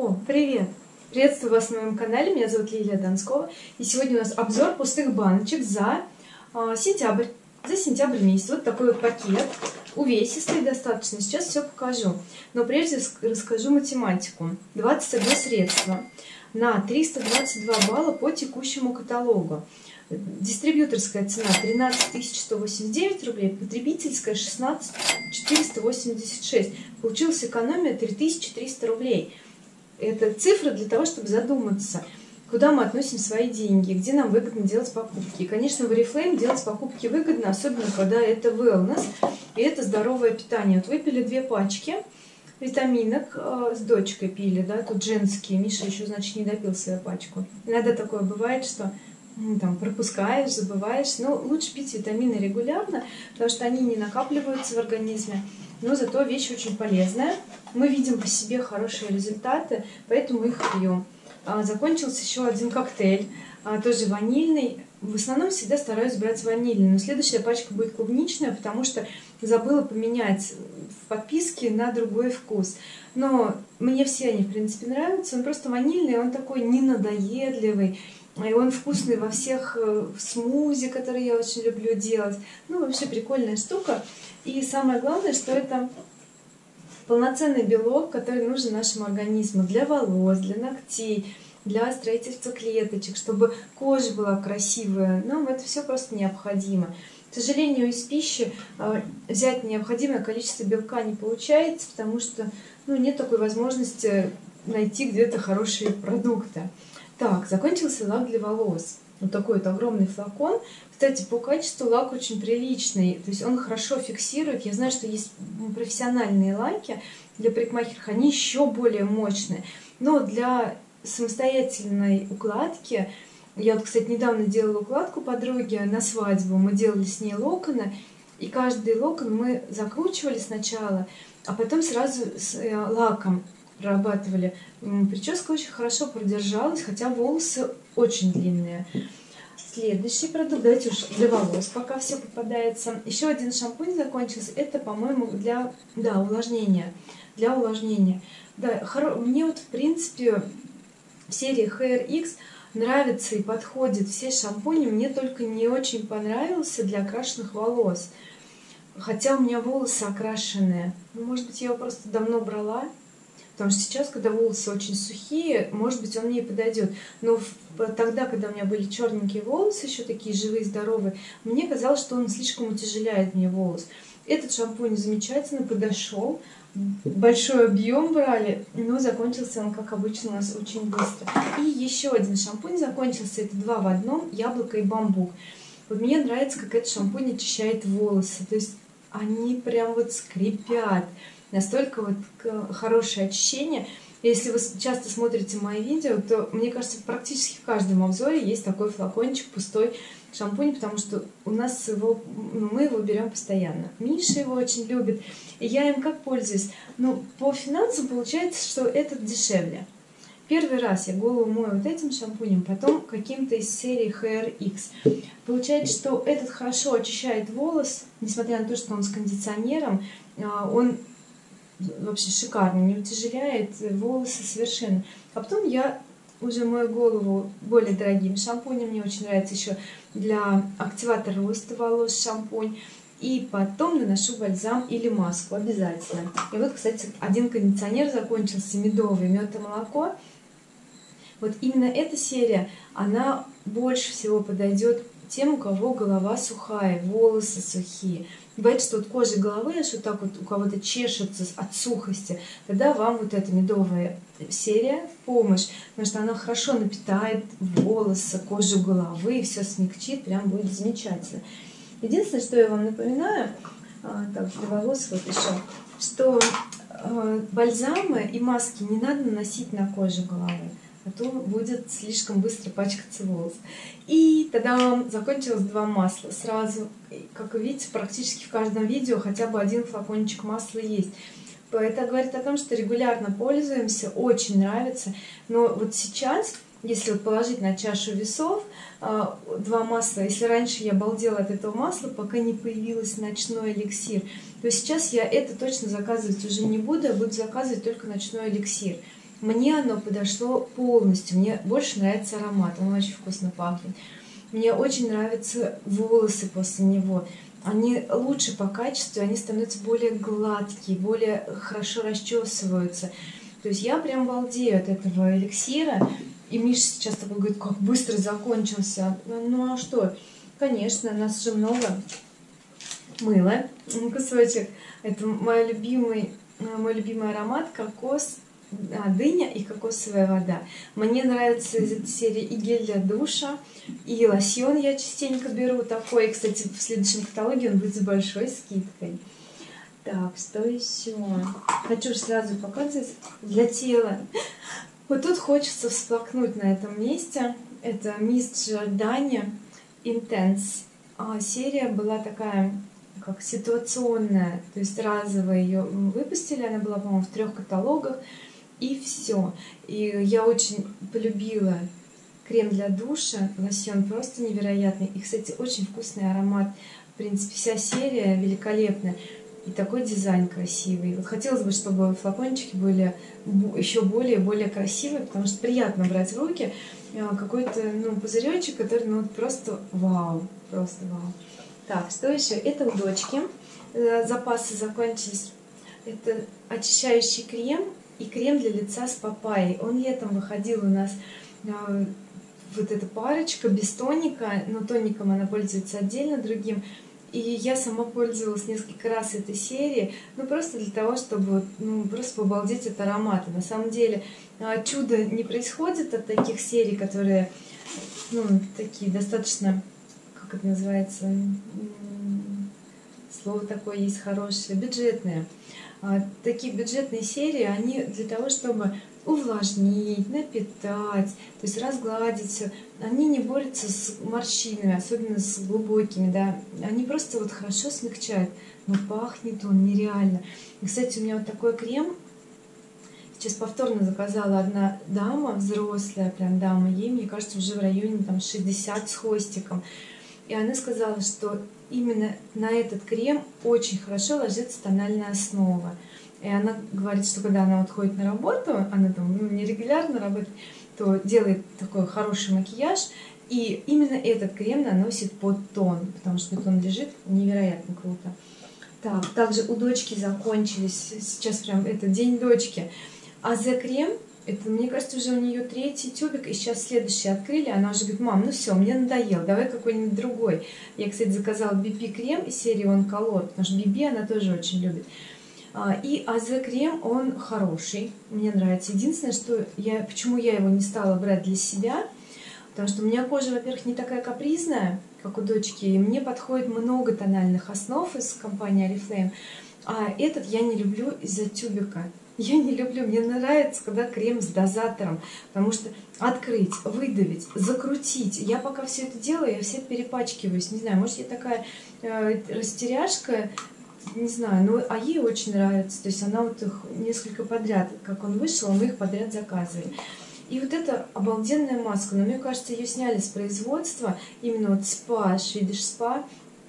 О, привет! Приветствую вас на моем канале, меня зовут Лилия Донскова. И сегодня у нас обзор пустых баночек за сентябрь. За сентябрь месяц. Вот такой вот пакет. Увесистый достаточно. Сейчас все покажу. Но прежде расскажу математику. 21 средство на 322 балла по текущему каталогу. Дистрибьюторская цена 13 189 рублей, потребительская 16 486. Получилась экономия 3300 рублей. Это цифра для того, чтобы задуматься, куда мы относим свои деньги, где нам выгодно делать покупки. И, конечно, в Oriflame делать покупки выгодно, особенно когда это wellness и это здоровое питание. Вот выпили 2 пачки витаминок, с дочкой пили, да, тут женские. Миша еще, значит, не допил свою пачку. Иногда такое бывает, что там пропускаешь, забываешь. Но лучше пить витамины регулярно, потому что они не накапливаются в организме. Но зато вещь очень полезная. Мы видим по себе хорошие результаты, поэтому их пьем. Закончился еще один коктейль, тоже ванильный. В основном всегда стараюсь брать ванильный, но следующая пачка будет клубничная, потому что забыла поменять в подписке на другой вкус. Но мне все они, в принципе, нравятся. Он просто ванильный, он такой ненадоедливый. И он вкусный во всех смузи, которые я очень люблю делать. Ну, вообще прикольная штука. И самое главное, что это полноценный белок, который нужен нашему организму для волос, для ногтей, для строительства клеточек, чтобы кожа была красивая. Нам это все просто необходимо. К сожалению, из пищи взять необходимое количество белка не получается, потому что нет такой возможности найти где-то хорошие продукты. Так, закончился лак для волос. Вот такой вот огромный флакон. Кстати, по качеству лак очень приличный. То есть он хорошо фиксирует. Я знаю, что есть профессиональные лаки для парикмахеров. Они еще более мощные. Но для самостоятельной укладки... Я вот, кстати, недавно делала укладку подруге на свадьбу. Мы делали с ней локоны. И каждый локон мы закручивали сначала, а потом сразу с лаком прорабатывали. Прическа очень хорошо продержалась, хотя волосы очень длинные. Следующий продукт, давайте уж для волос, пока все попадается. Еще один шампунь закончился. Это, по-моему, для увлажнения. Для увлажнения. Да, мне вот, в принципе, в серии Hair X нравится и подходит все шампуни. Мне только не очень понравился для окрашенных волос. Хотя у меня волосы окрашенные. Может быть, я его просто давно брала. Потому что сейчас, когда волосы очень сухие, может быть, он мне и подойдет. Но тогда, когда у меня были черненькие волосы, еще такие живые, здоровые, мне казалось, что он слишком утяжеляет мне волос. Этот шампунь замечательно подошел. Большой объем брали, но закончился он, как обычно, у нас очень быстро. И еще один шампунь закончился. Это 2 в 1, яблоко и бамбук. Вот мне нравится, как этот шампунь очищает волосы. То есть они прям вот скрипят. Настолько вот хорошее очищение. Если вы часто смотрите мои видео, то, мне кажется, практически в каждом обзоре есть такой флакончик пустой шампунь, потому что у нас мы его берем постоянно. Миша его очень любит, и я им как пользуюсь. Но по финансам получается, что этот дешевле. Первый раз я голову мою вот этим шампунем, потом каким-то из серии Hair X. Получается, что этот хорошо очищает волос, несмотря на то, что он с кондиционером, он вообще шикарно, не утяжеляет волосы совершенно. А потом я уже мою голову более дорогим шампунем. Мне очень нравится еще для активатора роста волос шампунь. И потом наношу бальзам или маску обязательно. И вот, кстати, один кондиционер закончился, медовый, мед и молоко. Вот именно эта серия, она больше всего подойдет тем, у кого голова сухая, волосы сухие. Бывает, что вот кожа головы аж вот так вот у кого-то чешется от сухости, тогда вам вот эта медовая серия в помощь, потому что она хорошо напитает волосы, кожу головы, и все смягчит, прям будет замечательно. Единственное, что я вам напоминаю, так, для волос вот еще, что бальзамы и маски не надо наносить на кожу головы, а то будет слишком быстро пачкаться волос. И тогда закончилось 2 масла сразу. Как вы видите, практически в каждом видео хотя бы один флакончик масла есть. Это говорит о том, что регулярно пользуемся, очень нравится. Но вот сейчас, если вот положить на чашу весов 2 масла, если раньше я балдела от этого масла, пока не появилась ночной эликсир, то сейчас я это точно заказывать уже не буду, а буду заказывать только ночной эликсир. Мне оно подошло полностью. Мне больше нравится аромат, он очень вкусно пахнет. Мне очень нравятся волосы после него. Они лучше по качеству, они становятся более гладкие, более хорошо расчесываются. То есть я прям балдею от этого эликсира. И Миша сейчас такой говорит, как быстро закончился. Ну а что? Конечно, нас же много. Мыло, кусочек. Это мой любимый аромат кокос, дыня и кокосовая вода. Мне нравится из этой серии и гель для душа, и лосьон я частенько беру такой. Кстати, в следующем каталоге он будет с большой скидкой. Так, что еще? Хочу сразу показать для тела. Вот тут хочется всплакнуть на этом месте. Это Мисс Джордани Intense. Серия была такая, как ситуационная, то есть разово ее выпустили, она была, по-моему, в 3 каталогах, и все. И я очень полюбила крем для душа, лосьон просто невероятный. И, кстати, очень вкусный аромат. В принципе, вся серия великолепная. И такой дизайн красивый. Вот хотелось бы, чтобы флакончики были еще более красивые, потому что приятно брать в руки какой-то пузыречек, который просто вау, просто вау. Так, что еще? Это у дочки. Запасы закончились. Это очищающий крем и крем для лица с папайей. Он летом выходил у нас, вот эта парочка без тоника, но тоником она пользуется отдельно другим. И я сама пользовалась несколько раз этой серии, просто для того, чтобы просто побалдеть от аромата. На самом деле чудо не происходит от таких серий, которые такие достаточно, как это называется, слово такое есть хорошее, бюджетные. Такие бюджетные серии, они для того, чтобы увлажнить, напитать, то есть разгладить все. Они не борются с морщинами, особенно с глубокими, да. Они просто вот хорошо смягчают, но пахнет он нереально. И, кстати, у меня вот такой крем сейчас повторно заказала одна дама, взрослая прям дама, ей, мне кажется, уже в районе 60 с хвостиком. И она сказала, что именно на этот крем очень хорошо ложится тональная основа. И она говорит, что когда она вот ходит на работу, она там нерегулярно работает, то делает такой хороший макияж, и именно этот крем наносит под тон, потому что вот он лежит невероятно круто. Так, также у дочки закончились, сейчас прям это день дочки, АЗ-крем. Это, мне кажется, уже у нее 3-й тюбик, и сейчас следующий открыли. Она уже говорит, мам, ну все, мне надоел, давай какой-нибудь другой. Я, кстати, заказала BB крем из серии On Color, потому что BB она тоже очень любит. И АЗ-крем, он хороший, мне нравится. Единственное, что почему я его не стала брать для себя, потому что у меня кожа, во-первых, не такая капризная, как у дочки, и мне подходит много тональных основ из компании Oriflame, а этот я не люблю из-за тюбика. Я не люблю, мне нравится, когда крем с дозатором, потому что открыть, выдавить, закрутить. Я пока все это делаю, я все перепачкиваюсь. Не знаю, может, я такая растеряшка, не знаю, а ей очень нравится. То есть она вот их несколько подряд, как он вышел, мы их подряд заказывали. И вот эта обалденная маска, но мне кажется, ее сняли с производства, именно вот спа, Swedish Spa.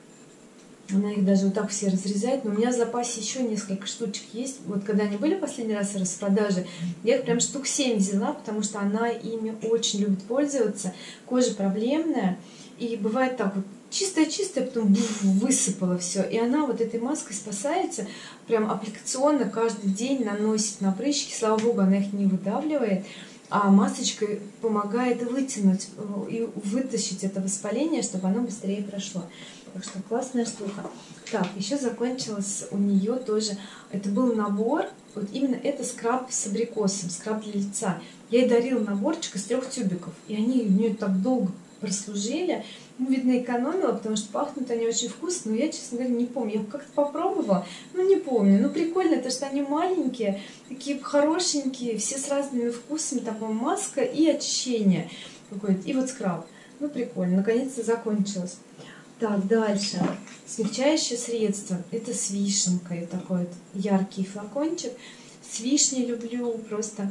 Она их даже вот так все разрезает, но у меня в запасе еще несколько штучек есть. Вот когда они были последний раз в распродаже, я их прям штук 7 взяла, потому что она ими очень любит пользоваться. Кожа проблемная, и бывает так вот, чистая-чистая, потом высыпала все. И она вот этой маской спасается, прям аппликационно каждый день наносит на прыщики. Слава богу, она их не выдавливает, а масочкой помогает вытянуть и вытащить это воспаление, чтобы оно быстрее прошло. Так что классная штука. Так, еще закончилась у нее тоже, это был набор, вот именно это скраб с абрикосом, скраб для лица. Я ей дарила наборчик из 3 тюбиков, и они у нее так долго прослужили. Видно, экономила, потому что пахнут они очень вкусно, но я, честно говоря, не помню. Я как-то попробовала, не помню. Прикольно, то что они маленькие, такие хорошенькие, все с разными вкусами, там маска и очищение какое-то, и вот скраб. Прикольно, наконец-то закончилось. Так, дальше. Смягчающее средство. Это с вишенкой. Такой вот яркий флакончик. С вишней люблю просто.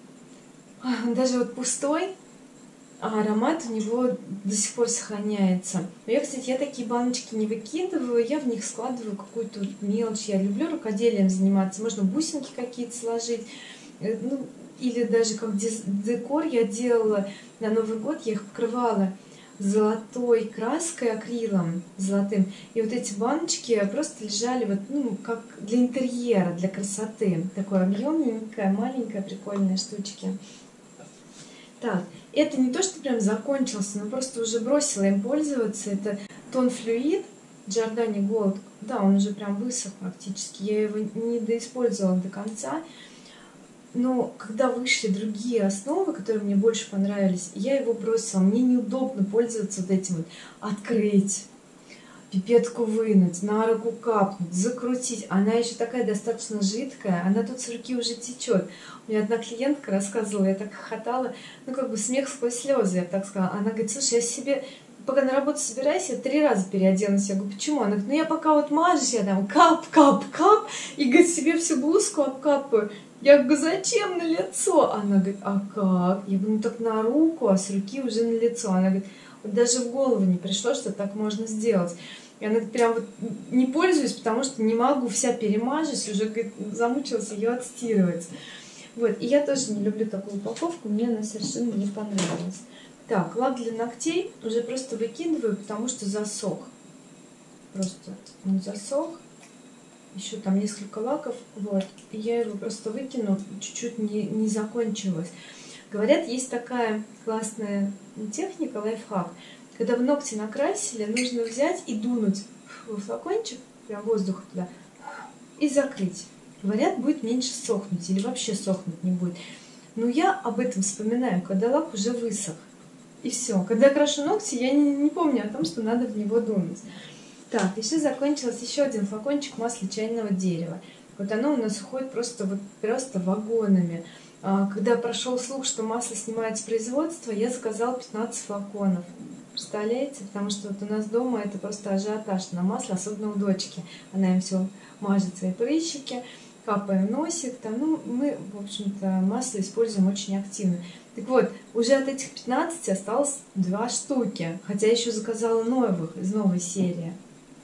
Даже вот пустой, а аромат у него до сих пор сохраняется. Я такие баночки не выкидываю, я в них складываю какую-то мелочь. Я люблю рукоделием заниматься. Можно бусинки какие-то сложить. или даже как декор я делала на Новый год, я их покрывала золотой краской, акрилом золотым. И вот эти баночки просто лежали вот, ну, как для интерьера, для красоты. Такое объемненькое, маленькое, прикольные штучки. Так, это не то, что прям закончился, но просто уже бросила им пользоваться. Это тон флюид Giordani Gold. Да, он уже прям высох практически. Я его не доиспользовала до конца. Но когда вышли другие основы, которые мне больше понравились, я его бросила. Мне неудобно пользоваться вот этим вот. Открыть, пипетку вынуть, на руку капнуть, закрутить. Она еще такая достаточно жидкая, она тут с руки уже течет. У меня одна клиентка рассказывала, я так хохотала, ну как бы смех сквозь слезы, я бы так сказала. Она говорит, слушай, я себе, пока на работу собираюсь, я 3 раза переоденусь. Я говорю, почему? Она говорит, ну я пока вот мажусь, я там кап, и говорит, себе всю блузку обкапываю. Я говорю, зачем на лицо? Она говорит, а как? Я говорю, ну так на руку, а с руки уже на лицо. Она говорит, вот даже в голову не пришло, что так можно сделать. И она прям вот не пользуюсь, потому что не могу, вся перемажусь, уже, говорит, замучилась ее отстирывать. Вот, и я тоже не люблю такую упаковку, мне она совершенно не понравилась. Так, лак для ногтей уже просто выкидываю, потому что засох. Просто он засох. Еще там несколько лаков, вот, и я его просто выкину, чуть-чуть не закончилось. Говорят, есть такая классная техника, лайфхак. Когда вы ногти накрасили, нужно взять и дунуть во флакончик, прям воздух туда, и закрыть. Говорят, будет меньше сохнуть или вообще сохнуть не будет. Но я об этом вспоминаю, когда лак уже высох. И все. Когда я крашу ногти, я не помню о том, что надо в него дунуть. Так, еще закончился еще один флакончик масла чайного дерева. Вот оно у нас уходит просто вагонами. Когда прошел слух, что масло снимают с производства, я заказала 15 флаконов. Представляете? Потому что вот у нас дома это просто ажиотаж на масло, особенно у дочки. Она им все мажет свои прыщики, капаем носик. Там, ну, мы, в общем-то, масло используем очень активно. Так вот, уже от этих 15 осталось 2 штуки. Хотя еще заказала новых, из новой серии.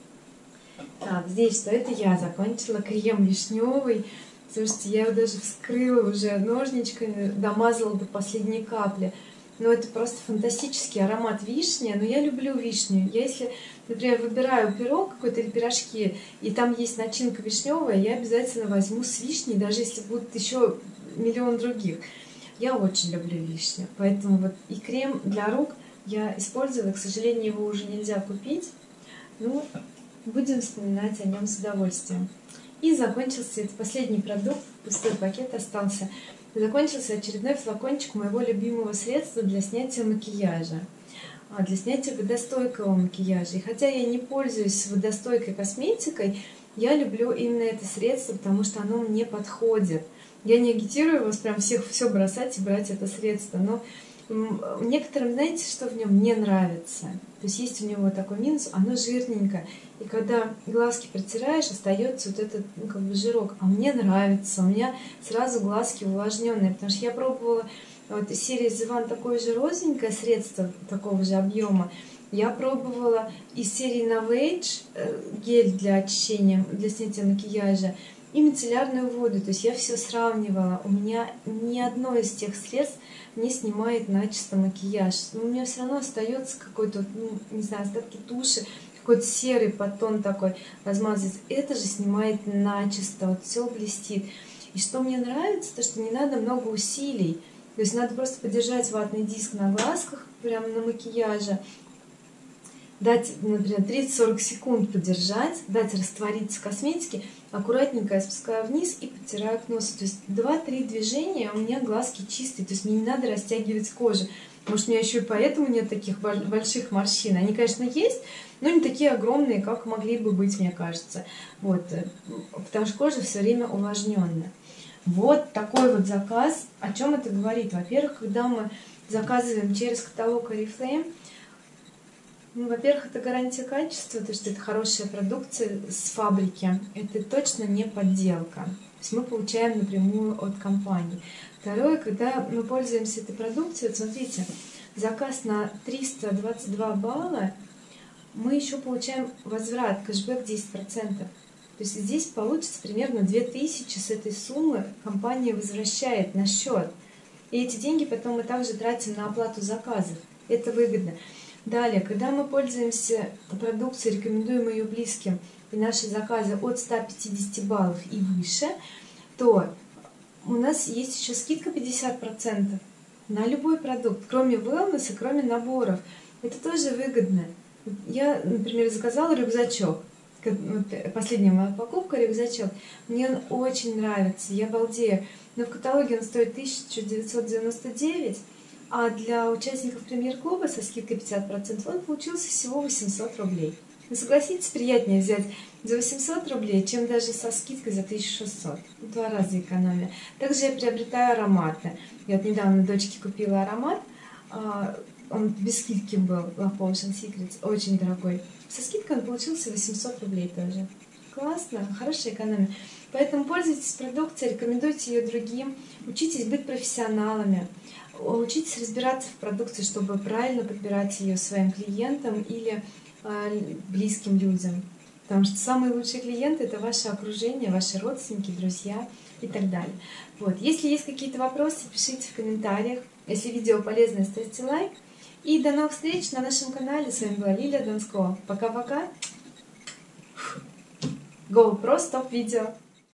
Так, здесь что? Это я закончила крем вишневый. Слушайте, я его даже вскрыла уже ножничками, домазала до последней капли. Но это просто фантастический аромат вишни. Но я люблю вишню. Я если, например, выбираю пирог какой-то или пирожки, и там есть начинка вишневая, я обязательно возьму с вишней, даже если будут еще миллион других. Я очень люблю вишню. Поэтому вот и крем для рук я использовала. К сожалению, его уже нельзя купить. Ну, будем вспоминать о нем с удовольствием. И закончился, это последний продукт, пустой пакет остался. Закончился очередной флакончик моего любимого средства для снятия макияжа. Для снятия водостойкого макияжа. И хотя я не пользуюсь водостойкой косметикой, я люблю именно это средство, потому что оно мне подходит. Я не агитирую вас прям всех все бросать и брать это средство, но некоторым, знаете, что в нем не нравится? То есть есть у него такой минус, оно жирненькое. И когда глазки протираешь, остается вот этот, ну, как бы жирок. А мне нравится, у меня сразу глазки увлажненные, потому что я пробовала вот из серии The One такое же розовенькое средство, такого же объема. Я пробовала из серии Novage гель для очищения, для снятия макияжа, и мицеллярную воду. То есть я все сравнивала. У меня ни одно из тех средств не снимает начисто макияж. Но у меня все равно остается какой-то, ну, не знаю, остатки туши, какой-то серый подтон такой размазывается. Это же снимает начисто, вот все блестит. И что мне нравится, то что не надо много усилий. То есть надо просто подержать ватный диск на глазках, прямо на макияже, дать, например, 30-40 секунд подержать, дать раствориться косметики, аккуратненько я спускаю вниз и подтираю к носу. То есть 2-3 движения, у меня глазки чистые, то есть мне не надо растягивать кожу. Может, у меня еще и поэтому нет таких больших морщин. Они, конечно, есть, но не такие огромные, как могли бы быть, мне кажется. Вот, потому что кожа все время увлажненная. Вот такой вот заказ. О чем это говорит? Во-первых, когда мы заказываем через каталог Oriflame, ну, во-первых, это гарантия качества, то что это хорошая продукция с фабрики. Это точно не подделка. То есть мы получаем напрямую от компании. Второе, когда мы пользуемся этой продукцией, вот смотрите, заказ на 322 балла, мы еще получаем возврат, кэшбэк 10%. То есть здесь получится примерно 2000 с этой суммы компания возвращает на счет. И эти деньги потом мы также тратим на оплату заказов. Это выгодно. Далее, когда мы пользуемся продукцией, рекомендуем ее близким, и наши заказы от 150 баллов и выше, то у нас есть еще скидка 50% на любой продукт, кроме wellness и кроме наборов. Это тоже выгодно. Я, например, заказала рюкзачок. Последняя моя покупка — рюкзачок. Мне он очень нравится, я балдею. Но в каталоге он стоит 1999, а для участников премьер-клуба со скидкой 50% он получился всего 800 рублей. Вы согласитесь, приятнее взять за 800 рублей, чем даже со скидкой за 1600. В 2 раза экономия. Также я приобретаю ароматы. Я вот недавно дочке купила аромат. Он без скидки был, Love Potion Secrets, очень дорогой. Со скидкой он получился 800 рублей тоже. Классно, хорошая экономия. Поэтому пользуйтесь продукцией, рекомендуйте ее другим, учитесь быть профессионалами, учитесь разбираться в продукции, чтобы правильно подбирать ее своим клиентам или близким людям. Потому что самые лучшие клиенты — это ваше окружение, ваши родственники, друзья и так далее. Вот. Если есть какие-то вопросы, пишите в комментариях. Если видео полезное, ставьте лайк. И до новых встреч на нашем канале. С вами была Лилия Донскова. Пока-пока. GoPro стоп видео.